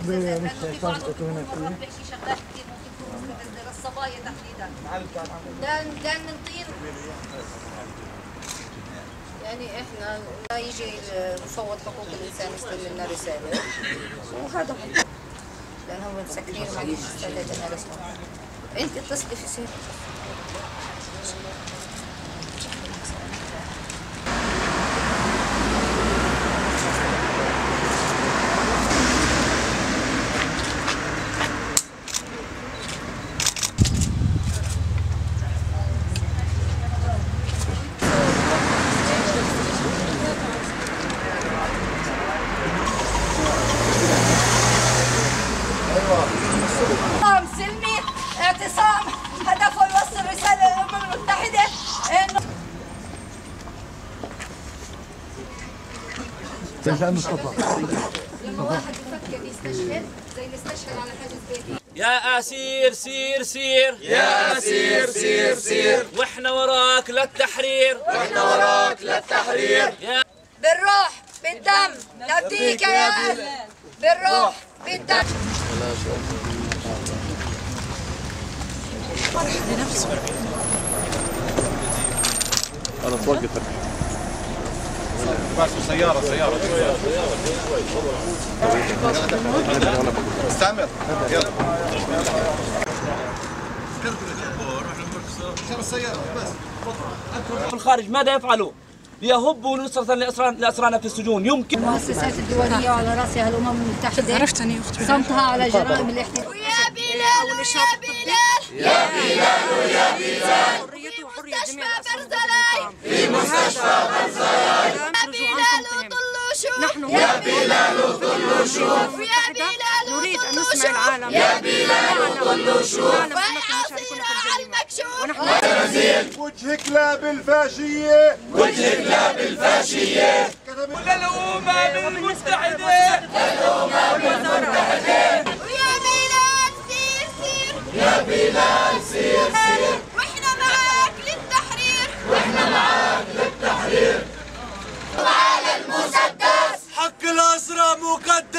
مش بيحكي شغلات كثير ممكن تكون مستفزه للصبايا تحديدا. ده من طين. يعني احنا يجي مفوض حقوق الانسان يستلم لنا رساله وهذا هو، لانهم مسكرين وما عنديش استعداد انا اسمع. انت اتصلي في سير. سلمي اعتصام هدفه يوصل رسالة للأمم المتحدة إنه لما واحد يفكر يستشهد زي اللي استشهد على حاجز بيتي. يا أسير سير سير، يا أسير سير سير، واحنا وراك للتحرير، واحنا وراك للتحرير. بالروح بالدم نفديك يا أهل، بالروح بالدم. أنا توقف سيارة استعمل يلا في الخارج ماذا يفعلوا؟ ليهبوا نصرة لأسرانا في السجون. يمكن المؤسسات الدولية وعلى رأسها الأمم المتحدة صمتها على جرائم الاحتلال. ويا بلال ويا بلال يا بلال يا بلال حريته وحرية جميع في مستشفى برزيلاي. يا بلال وطلوا شوف، يا بلال وطلوا شوف، يا بلال نريد أن نسمع العالم، يا بلال وطلوا شوف، ويعصينا على المكشوف. وجهك لا بالفاشية، وجهك لا بالفاشية. للأمم المتحدة، ويا بلال سير سير، يا بلال سير سير، واحنا معاك للتحرير، واحنا معاك للتحرير. على المسدس حق الأسرى مقدس.